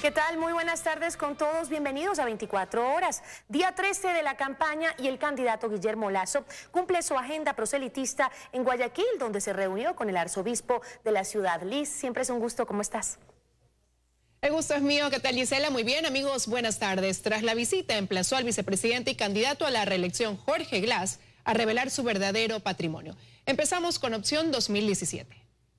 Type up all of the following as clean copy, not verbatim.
¿Qué tal? Muy buenas tardes con todos. Bienvenidos a 24 horas. Día 13 de la campaña y el candidato Guillermo Lasso cumple su agenda proselitista en Guayaquil, donde se reunió con el arzobispo de la ciudad. Liz, siempre es un gusto. ¿Cómo estás? El gusto es mío. ¿Qué tal, Gisela? Muy bien, amigos. Buenas tardes. Tras la visita, emplazó al vicepresidente y candidato a la reelección, Jorge Glass, a revelar su verdadero patrimonio. Empezamos con opción 2017.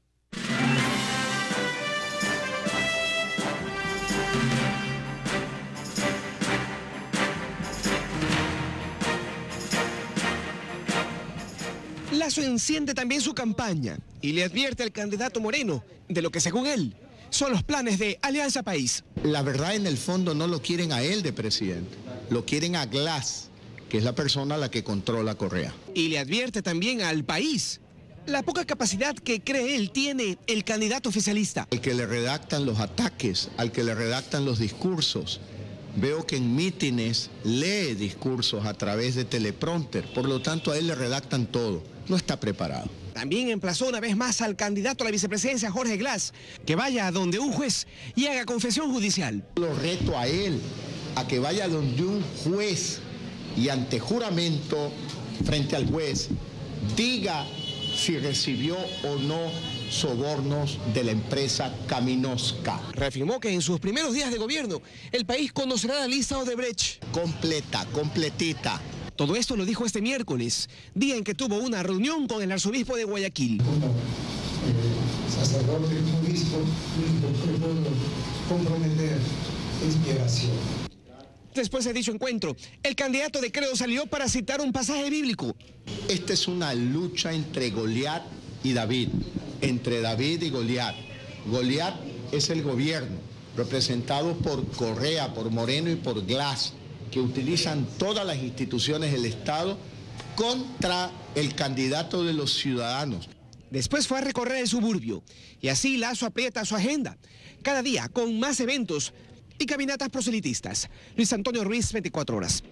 Lasso enciende también su campaña y le advierte al candidato Moreno de lo que, según él, son los planes de Alianza País. La verdad, en el fondo, no lo quieren a él de presidente, lo quieren a Glass, que es la persona a la que controla Correa. Y le advierte también al país la poca capacidad que cree él tiene el candidato oficialista. Al que le redactan los ataques, al que le redactan los discursos. Veo que en mítines lee discursos a través de teleprompter, por lo tanto a él le redactan todo. No está preparado. También emplazó una vez más al candidato a la vicepresidencia, Jorge Glass, que vaya a donde un juez y haga confesión judicial. Lo reto a él, a que vaya donde un juez y ante juramento frente al juez diga si recibió o no sobornos de la empresa Caminosca. Reafirmó que en sus primeros días de gobierno el país conocerá la lista Odebrecht. Completa, completita. Todo esto lo dijo este miércoles, día en que tuvo una reunión con el arzobispo de Guayaquil. Como sacerdote y obispo, que puedo comprometer inspiración. Después de dicho encuentro, el candidato de credo salió para citar un pasaje bíblico. Esta es una lucha entre Goliat y David, entre David y Goliat. Goliat es el gobierno, representado por Correa, por Moreno y por Glass, que utilizan todas las instituciones del Estado contra el candidato de los ciudadanos. Después fue a recorrer el suburbio y así Lasso aprieta su agenda, cada día con más eventos y caminatas proselitistas. Luis Antonio Ruiz, 24 horas.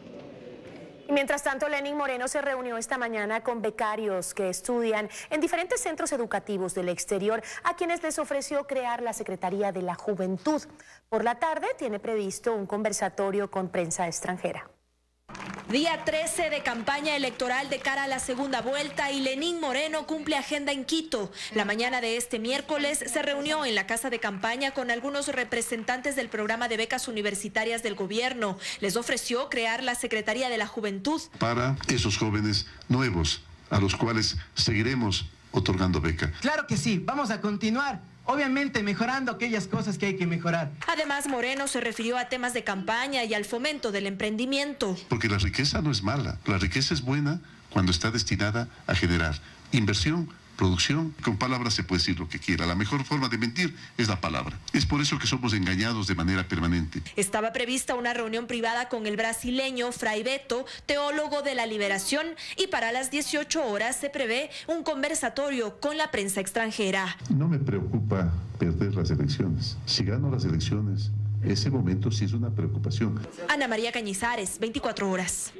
Y mientras tanto, Lenín Moreno se reunió esta mañana con becarios que estudian en diferentes centros educativos del exterior, a quienes les ofreció crear la Secretaría de la Juventud. Por la tarde tiene previsto un conversatorio con prensa extranjera. Día 13 de campaña electoral de cara a la segunda vuelta y Lenín Moreno cumple agenda en Quito. La mañana de este miércoles se reunió en la casa de campaña con algunos representantes del programa de becas universitarias del gobierno. Les ofreció crear la Secretaría de la Juventud. Para esos jóvenes nuevos a los cuales seguiremos otorgando beca. Claro que sí, vamos a continuar. Obviamente mejorando aquellas cosas que hay que mejorar. Además, Moreno se refirió a temas de campaña y al fomento del emprendimiento. Porque la riqueza no es mala, la riqueza es buena cuando está destinada a generar inversión, producción. Con palabras se puede decir lo que quiera. La mejor forma de mentir es la palabra. Es por eso que somos engañados de manera permanente. Estaba prevista una reunión privada con el brasileño Fray Beto, teólogo de la liberación, y para las 18 horas se prevé un conversatorio con la prensa extranjera. No me preocupa perder las elecciones. Si gano las elecciones, ese momento sí es una preocupación. Ana María Cañizares, 24 horas.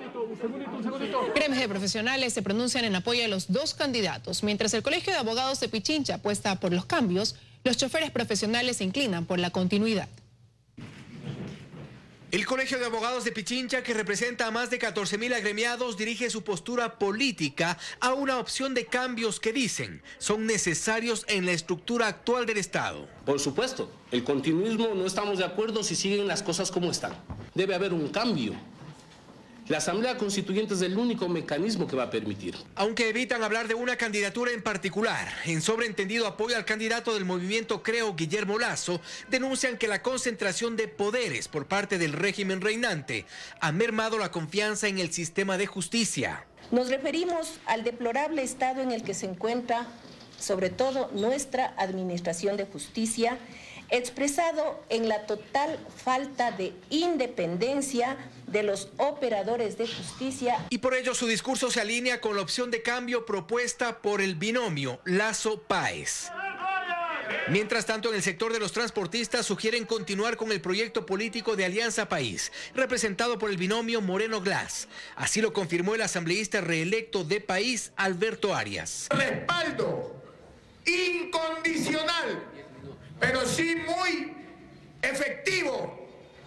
Gremios de profesionales se pronuncian en apoyo de los dos candidatos. Mientras el Colegio de Abogados de Pichincha apuesta por los cambios, los choferes profesionales se inclinan por la continuidad. El Colegio de Abogados de Pichincha, que representa a más de 14.000 agremiados, dirige su postura política a una opción de cambios que dicen son necesarios en la estructura actual del Estado. Por supuesto, el continuismo no estamos de acuerdo si siguen las cosas como están. Debe haber un cambio. La Asamblea Constituyente es el único mecanismo que va a permitir. Aunque evitan hablar de una candidatura en particular, en sobreentendido apoyo al candidato del movimiento Creo, Guillermo Lasso, denuncian que la concentración de poderes por parte del régimen reinante ha mermado la confianza en el sistema de justicia. Nos referimos al deplorable estado en el que se encuentra, sobre todo, nuestra administración de justicia, expresado en la total falta de independencia de los operadores de justicia. Y por ello su discurso se alinea con la opción de cambio propuesta por el binomio Lasso-Páez. Mientras tanto, en el sector de los transportistas sugieren continuar con el proyecto político de Alianza País, representado por el binomio Moreno-Glass. Así lo confirmó el asambleísta reelecto de País, Alberto Arias. Respaldo incondicional, pero sí muy efectivo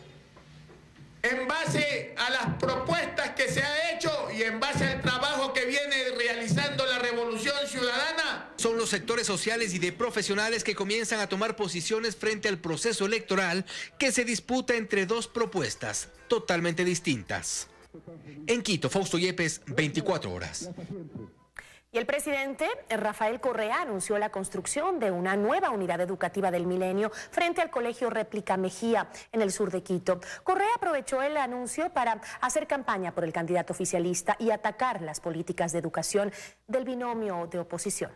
en base a las propuestas que se ha hecho y en base al trabajo que viene realizando la Revolución Ciudadana. Son los sectores sociales y de profesionales que comienzan a tomar posiciones frente al proceso electoral que se disputa entre dos propuestas totalmente distintas. En Quito, Fausto Yepes, 24 horas. Y el presidente Rafael Correa anunció la construcción de una nueva unidad educativa del Milenio frente al Colegio Réplica Mejía, en el sur de Quito. Correa aprovechó el anuncio para hacer campaña por el candidato oficialista y atacar las políticas de educación del binomio de oposición.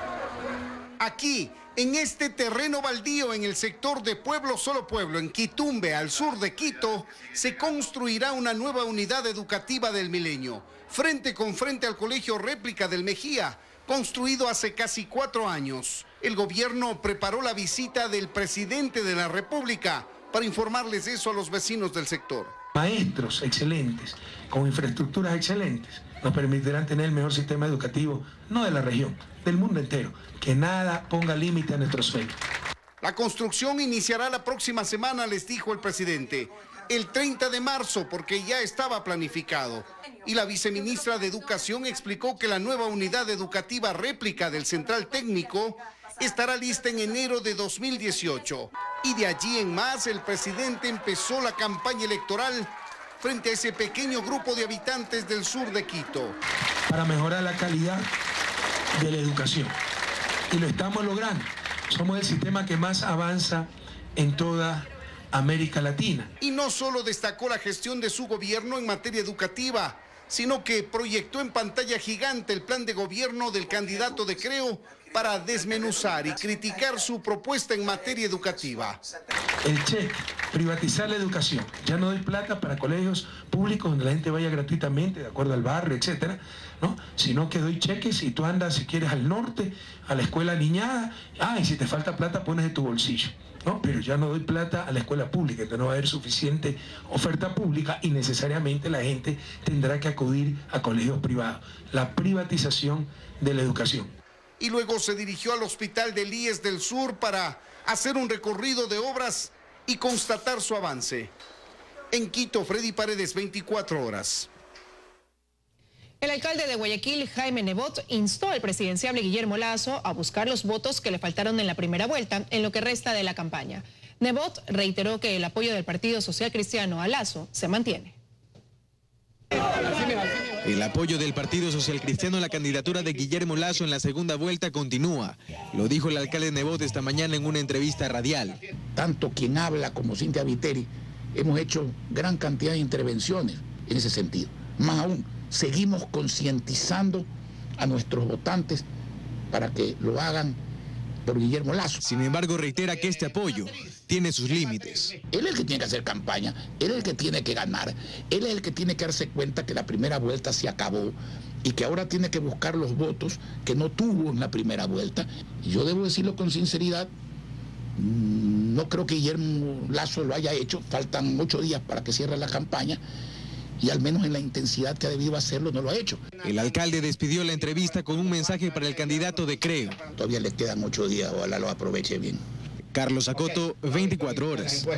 Aquí, en este terreno baldío en el sector de Pueblo Solo Pueblo, en Quitumbe, al sur de Quito, se construirá una nueva unidad educativa del Milenio, frente con frente al Colegio Réplica del Mejía, construido hace casi 4 años. El gobierno preparó la visita del presidente de la República para informarles eso a los vecinos del sector. Maestros excelentes, con infraestructuras excelentes, nos permitirán tener el mejor sistema educativo, no de la región, del mundo entero. Que nada ponga límite a nuestros sueños. La construcción iniciará la próxima semana, les dijo el presidente. El 30 de marzo, porque ya estaba planificado. Y la viceministra de Educación explicó que la nueva unidad educativa réplica del Central Técnico estará lista en enero de 2018. Y de allí en más, el presidente empezó la campaña electoral frente a ese pequeño grupo de habitantes del sur de Quito. Para mejorar la calidad de la educación. Y lo estamos logrando. Somos el sistema que más avanza en toda América Latina. Y no solo destacó la gestión de su gobierno en materia educativa, sino que proyectó en pantalla gigante el plan de gobierno del candidato de Creo para desmenuzar y criticar su propuesta en materia educativa. El cheque, privatizar la educación. Ya no doy plata para colegios públicos donde la gente vaya gratuitamente, de acuerdo al barrio, etcétera, ¿no? Sino que doy cheques y tú andas, si quieres, al norte, a la escuela niñada. Y si te falta plata, pones de tu bolsillo. No, pero ya no doy plata a la escuela pública, entonces no va a haber suficiente oferta pública y necesariamente la gente tendrá que acudir a colegios privados. La privatización de la educación. Y luego se dirigió al Hospital del IES del Sur para hacer un recorrido de obras y constatar su avance. En Quito, Freddy Paredes, 24 horas. El alcalde de Guayaquil, Jaime Nebot, instó al presidenciable Guillermo Lasso a buscar los votos que le faltaron en la primera vuelta en lo que resta de la campaña. Nebot reiteró que el apoyo del Partido Social Cristiano a Lasso se mantiene. El apoyo del Partido Social Cristiano a la candidatura de Guillermo Lasso en la segunda vuelta continúa. Lo dijo el alcalde Nebot esta mañana en una entrevista radial. Tanto quien habla como Cintia Viteri hemos hecho gran cantidad de intervenciones en ese sentido. Más aún, seguimos concientizando a nuestros votantes para que lo hagan por Guillermo Lasso. Sin embargo, reitera que este apoyo tiene sus límites. Él es el que tiene que hacer campaña, él es el que tiene que ganar, él es el que tiene que darse cuenta que la primera vuelta se acabó y que ahora tiene que buscar los votos que no tuvo en la primera vuelta. Y yo debo decirlo con sinceridad, no creo que Guillermo Lasso lo haya hecho, faltan 8 días para que cierre la campaña, y al menos en la intensidad que ha debido hacerlo no lo ha hecho. El alcalde despidió la entrevista con un mensaje para el candidato de Creo. Todavía le quedan 8 días, ojalá lo aproveche bien. Carlos Acoto, 24 horas.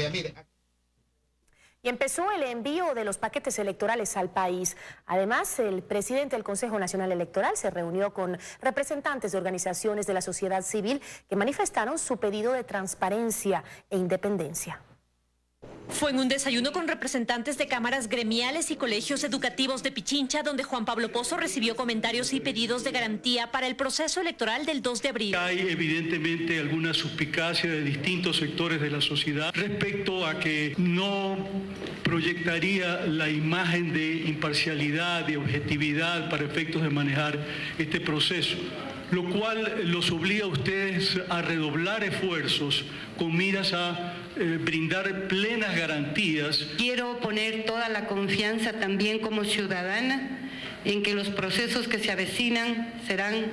Y empezó el envío de los paquetes electorales al país. Además, el presidente del Consejo Nacional Electoral se reunió con representantes de organizaciones de la sociedad civil que manifestaron su pedido de transparencia e independencia. Fue en un desayuno con representantes de cámaras gremiales y colegios educativos de Pichincha, donde Juan Pablo Pozo recibió comentarios y pedidos de garantía para el proceso electoral del 2 de abril. Hay evidentemente alguna suspicacia de distintos sectores de la sociedad respecto a que no proyectaría la imagen de imparcialidad, de objetividad para efectos de manejar este proceso, lo cual los obliga a ustedes a redoblar esfuerzos con miras a brindar plenas garantías. Quiero poner toda la confianza también como ciudadana en que los procesos que se avecinan serán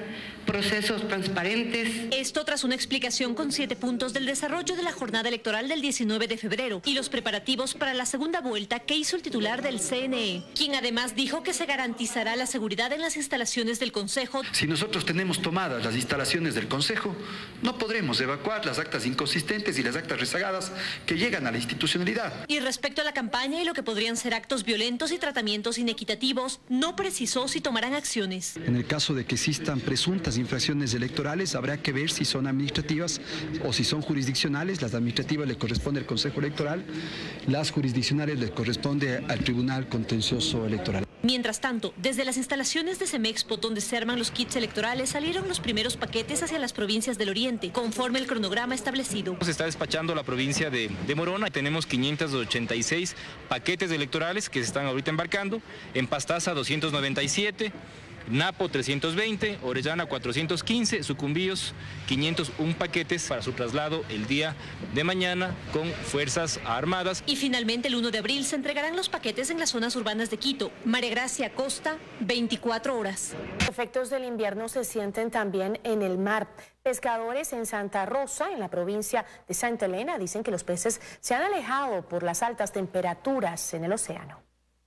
procesos transparentes. Esto tras una explicación con 7 puntos del desarrollo de la jornada electoral del 19 de febrero y los preparativos para la segunda vuelta que hizo el titular del CNE, quien además dijo que se garantizará la seguridad en las instalaciones del Consejo. Si nosotros tenemos tomadas las instalaciones del Consejo, no podremos evacuar las actas inconsistentes y las actas rezagadas que llegan a la institucionalidad. Y respecto a la campaña y lo que podrían ser actos violentos y tratamientos inequitativos, no precisó si tomarán acciones. En el caso de que existan presuntas infracciones electorales, habrá que ver si son administrativas o si son jurisdiccionales. Las administrativas le corresponde al Consejo Electoral, las jurisdiccionales le corresponde al Tribunal Contencioso Electoral. Mientras tanto, desde las instalaciones de Semexpo, donde se arman los kits electorales, salieron los primeros paquetes hacia las provincias del Oriente, conforme el cronograma establecido. Se está despachando la provincia de Morona. Tenemos 586 paquetes electorales que se están ahorita embarcando. En Pastaza 297, Napo 320, Orellana 415, Sucumbíos 501 paquetes para su traslado el día de mañana con Fuerzas Armadas. Y finalmente el 1 de abril se entregarán los paquetes en las zonas urbanas de Quito. María Gracia Costa, 24 horas. Los efectos del invierno se sienten también en el mar. Pescadores en Santa Rosa, en la provincia de Santa Elena, dicen que los peces se han alejado por las altas temperaturas en el océano.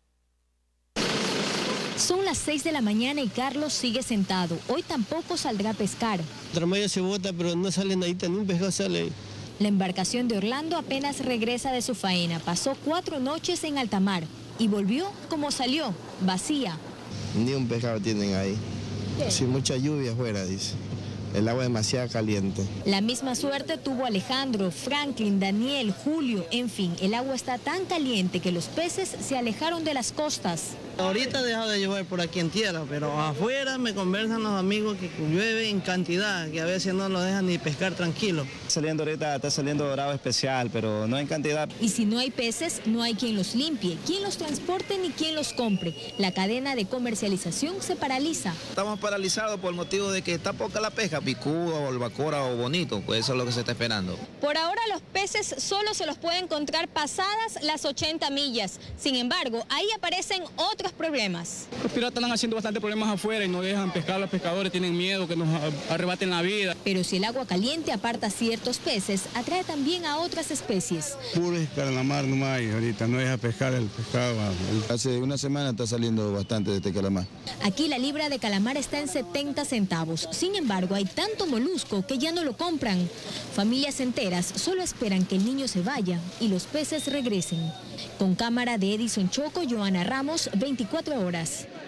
Son las 6 de la mañana y Carlos sigue sentado. Hoy tampoco saldrá a pescar. Tramaya se bota, pero no sale nadita, ni un pescado sale. La embarcación de Orlando apenas regresa de su faena. Pasó 4 noches en alta mar y volvió como salió, vacía. Ni un pescado tienen ahí. Sin mucha lluvia afuera, dice. El agua es demasiado caliente. La misma suerte tuvo Alejandro, Franklin, Daniel, Julio, en fin, el agua está tan caliente que los peces se alejaron de las costas. Ahorita he dejado de llover por aquí en tierra, pero afuera me conversan los amigos que llueve en cantidad, que a veces no los dejan ni pescar tranquilo. Saliendo ahorita, está saliendo dorado especial, pero no en cantidad. Y si no hay peces, no hay quien los limpie, quien los transporte ni quien los compre. La cadena de comercialización se paraliza. Estamos paralizados por el motivo de que está poca la pesca, picudo, albacora o bonito, pues eso es lo que se está esperando. Por ahora los peces solo se los puede encontrar pasadas las 80 millas. Sin embargo, ahí aparecen otros problemas. Los piratas están haciendo bastante problemas afuera y no dejan pescar. Los pescadores tienen miedo que nos arrebaten la vida. Pero si el agua caliente aparta ciertos peces, atrae también a otras especies. Puro calamar no hay ahorita, no deja pescar el pescado. Hace una semana está saliendo bastante de este calamar. Aquí la libra de calamar está en 70 centavos. Sin embargo, hay tanto molusco que ya no lo compran. Familias enteras solo esperan que el niño se vaya y los peces regresen. Con cámara de Edison Choco, Joana Ramos, 24 horas.